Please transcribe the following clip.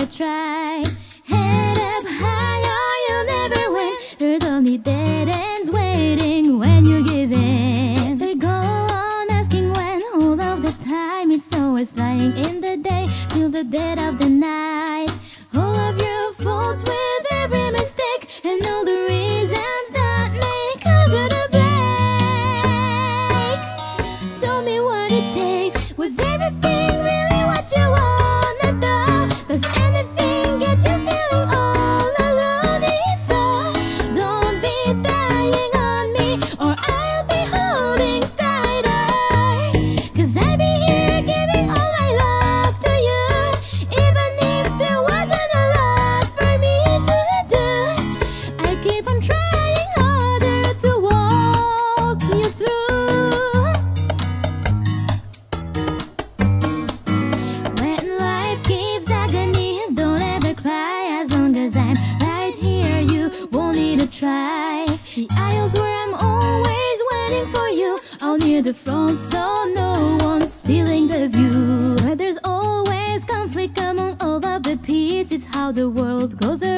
try. Head up high or you'll never win. There's only dead ends waiting when you give in. They go on asking when, all of the time. It's always lying in the day till the dead of the night. All of your faults with every mistake and all the reasons that make us to break. Show me what it takes. Was everything really what you wanna do? Does anything get you feeling all alone? If so, don't be dying on me or I'll be holding tighter. 'Cause I'll be here giving all my love to you, even if there wasn't a lot for me to do. I keep on trying harder to walk you through. When life gives agony, don't ever cry. As long as I'm right here, you won't need to try. The aisles where I'm always waiting for you, all near the front so no one's stealing the view. Where there's always conflict among all of the pieces, it's how the world goes